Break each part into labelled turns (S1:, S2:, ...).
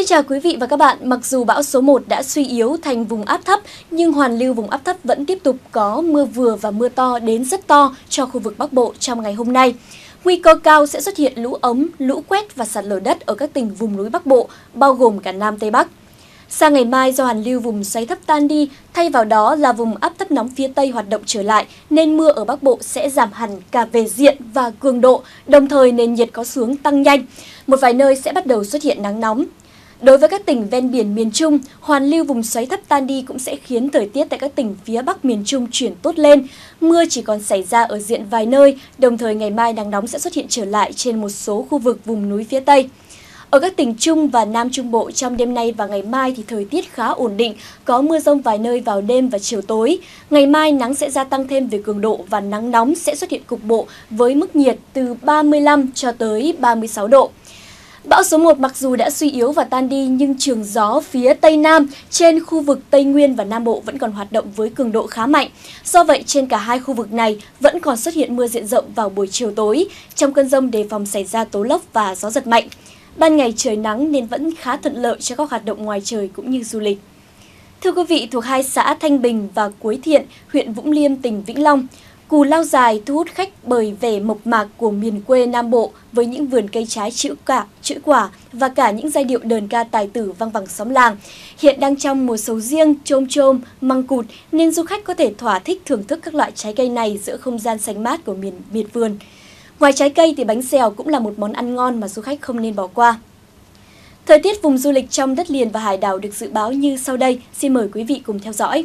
S1: chào quý vị và các bạn. Mặc dù bão số 1 đã suy yếu thành vùng áp thấp, nhưng hoàn lưu vùng áp thấp vẫn tiếp tục có mưa vừa và mưa to đến rất to cho khu vực Bắc Bộ trong ngày hôm nay. Nguy cơ cao sẽ xuất hiện lũ ống, lũ quét và sạt lở đất ở các tỉnh vùng núi Bắc Bộ, bao gồm cả Nam Tây Bắc. Sang ngày mai do hoàn lưu vùng xoáy thấp tan đi, thay vào đó là vùng áp thấp nóng phía Tây hoạt động trở lại, nên mưa ở Bắc Bộ sẽ giảm hẳn cả về diện và cường độ, đồng thời nền nhiệt có xu hướng tăng nhanh. Một vài nơi sẽ bắt đầu xuất hiện nắng nóng. Đối với các tỉnh ven biển miền Trung, hoàn lưu vùng xoáy thấp tan đi cũng sẽ khiến thời tiết tại các tỉnh phía Bắc miền Trung chuyển tốt lên. Mưa chỉ còn xảy ra ở diện vài nơi, đồng thời ngày mai nắng nóng sẽ xuất hiện trở lại trên một số khu vực vùng núi phía Tây. Ở các tỉnh Trung và Nam Trung Bộ trong đêm nay và ngày mai thì thời tiết khá ổn định, có mưa rông vài nơi vào đêm và chiều tối. Ngày mai nắng sẽ gia tăng thêm về cường độ và nắng nóng sẽ xuất hiện cục bộ với mức nhiệt từ 35 cho tới 36 độ. Bão số 1 mặc dù đã suy yếu và tan đi nhưng trường gió phía Tây Nam trên khu vực Tây Nguyên và Nam Bộ vẫn còn hoạt động với cường độ khá mạnh. Do vậy trên cả hai khu vực này vẫn còn xuất hiện mưa diện rộng vào buổi chiều tối. Trong cơn dông đề phòng xảy ra tố lốc và gió giật mạnh. Ban ngày trời nắng nên vẫn khá thuận lợi cho các hoạt động ngoài trời cũng như du lịch. Thưa quý vị, thuộc hai xã Thanh Bình và Quế Thiện, huyện Vũng Liêm, tỉnh Vĩnh Long, Cù Lao Dài thu hút khách bởi vẻ mộc mạc của miền quê Nam Bộ với những vườn cây trái chữ quả và cả những giai điệu đờn ca tài tử vang vẳng xóm làng. Hiện đang trong mùa sầu riêng, chôm chôm, măng cụt nên du khách có thể thỏa thích thưởng thức các loại trái cây này giữa không gian xanh mát của miệt vườn. Ngoài trái cây thì bánh xèo cũng là một món ăn ngon mà du khách không nên bỏ qua. Thời tiết vùng du lịch trong đất liền và hải đảo được dự báo như sau đây, xin mời quý vị cùng theo dõi.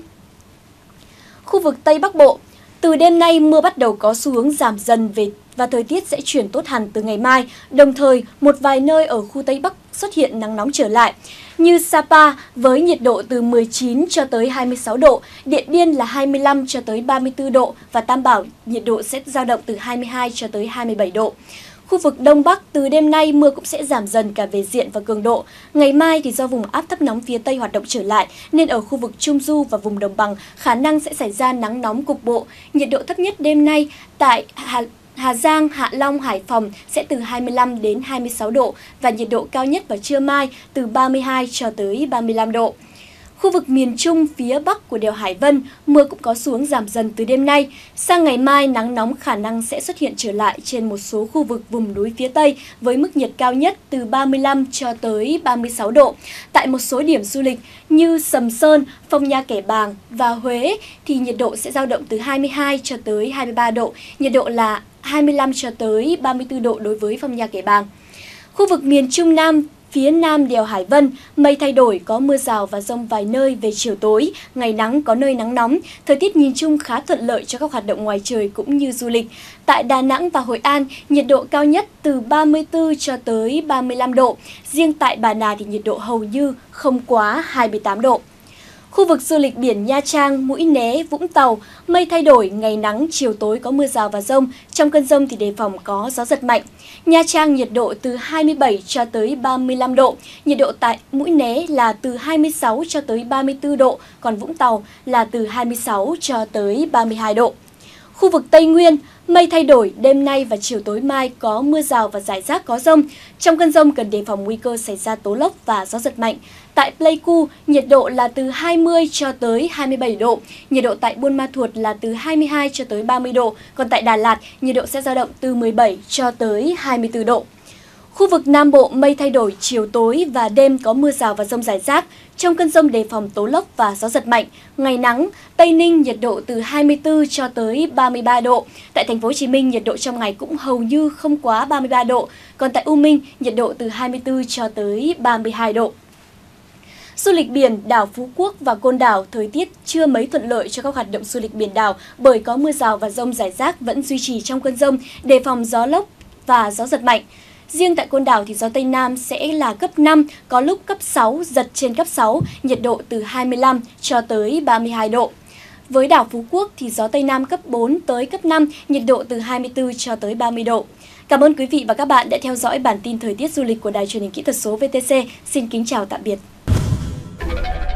S1: Khu vực Tây Bắc Bộ, từ đêm nay mưa bắt đầu có xu hướng giảm dần và thời tiết sẽ chuyển tốt hẳn từ ngày mai, đồng thời một vài nơi ở khu Tây Bắc xuất hiện nắng nóng trở lại, như Sapa với nhiệt độ từ 19 cho tới 26 độ, Điện Biên là 25 cho tới 34 độ và Tam Bảo nhiệt độ sẽ dao động từ 22 cho tới 27 độ. Khu vực Đông Bắc từ đêm nay mưa cũng sẽ giảm dần cả về diện và cường độ. Ngày mai thì do vùng áp thấp nóng phía Tây hoạt động trở lại nên ở khu vực Trung Du và vùng đồng bằng khả năng sẽ xảy ra nắng nóng cục bộ. Nhiệt độ thấp nhất đêm nay tại Hà Giang, Hạ Long, Hải Phòng sẽ từ 25 đến 26 độ và nhiệt độ cao nhất vào trưa mai từ 32 cho tới 35 độ. Khu vực miền Trung phía Bắc của đèo Hải Vân, mưa cũng có xu hướng giảm dần từ đêm nay. Sang ngày mai, nắng nóng khả năng sẽ xuất hiện trở lại trên một số khu vực vùng núi phía Tây với mức nhiệt cao nhất từ 35 cho tới 36 độ. Tại một số điểm du lịch như Sầm Sơn, Phong Nha Kẻ Bàng và Huế thì nhiệt độ sẽ dao động từ 22 cho tới 23 độ, nhiệt độ là 25 cho tới 34 độ đối với Phong Nha Kẻ Bàng. Khu vực miền Trung Nam, phía Nam đèo Hải Vân, mây thay đổi, có mưa rào và dông vài nơi về chiều tối, ngày nắng có nơi nắng nóng. Thời tiết nhìn chung khá thuận lợi cho các hoạt động ngoài trời cũng như du lịch. Tại Đà Nẵng và Hội An, nhiệt độ cao nhất từ 34 cho tới 35 độ. Riêng tại Bà Nà thì nhiệt độ hầu như không quá 28 độ. Khu vực du lịch biển Nha Trang, Mũi Né, Vũng Tàu, mây thay đổi, ngày nắng, chiều tối có mưa rào và dông. Trong cơn dông thì đề phòng có gió giật mạnh. Nha Trang nhiệt độ từ 27 cho tới 35 độ. Nhiệt độ tại Mũi Né là từ 26 cho tới 34 độ, còn Vũng Tàu là từ 26 cho tới 32 độ. Khu vực Tây Nguyên, mây thay đổi, đêm nay và chiều tối mai có mưa rào và rải rác có dông. Trong cơn dông cần đề phòng nguy cơ xảy ra tố lốc và gió giật mạnh. Tại Pleiku, nhiệt độ là từ 20 cho tới 27 độ. Nhiệt độ tại Buôn Ma Thuột là từ 22 cho tới 30 độ. Còn tại Đà Lạt, nhiệt độ sẽ dao động từ 17 cho tới 24 độ. Khu vực Nam Bộ mây thay đổi, chiều tối và đêm có mưa rào và dông rải rác. Trong cơn dông đề phòng tố lốc và gió giật mạnh. Ngày nắng, Tây Ninh nhiệt độ từ 24 cho tới 33 độ. Tại Thành phố Hồ Chí Minh nhiệt độ trong ngày cũng hầu như không quá 33 độ. Còn tại U Minh nhiệt độ từ 24 cho tới 32 độ. Du lịch biển, đảo Phú Quốc và Côn Đảo thời tiết chưa mấy thuận lợi cho các hoạt động du lịch biển đảo bởi có mưa rào và dông rải rác vẫn duy trì trong cơn dông, đề phòng gió lốc và gió giật mạnh. Riêng tại Côn Đảo thì gió Tây Nam sẽ là cấp 5, có lúc cấp 6, giật trên cấp 6, nhiệt độ từ 25 cho tới 32 độ. Với đảo Phú Quốc thì gió Tây Nam cấp 4 tới cấp 5, nhiệt độ từ 24 cho tới 30 độ. Cảm ơn quý vị và các bạn đã theo dõi bản tin thời tiết du lịch của Đài Truyền hình Kỹ thuật số VTC. Xin kính chào tạm biệt.